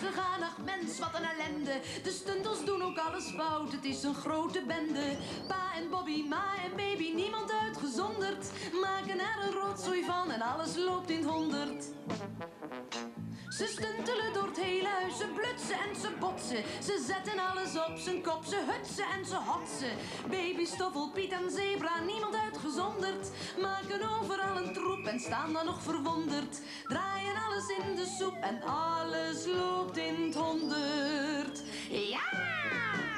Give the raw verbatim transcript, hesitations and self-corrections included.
gegaan, ach mens, wat een ellende. De stuntels doen ook alles fout, het is een grote bende. Pa en Bobby, ma en baby, niemand uitgezonderd. Maken er een rotzooi van en alles loopt in het honderd. Ze stuntelen door het hele huis, ze blutsen en ze botsen. Ze zetten alles op zijn kop, ze hutsen en ze hotsen. Baby, Stoffel, Piet en Zebra, niemand uitgezonderd. Maken overal een troep en staan dan nog verwonderd. Draaien alles in de soep en alles loopt in het honderd. Ja!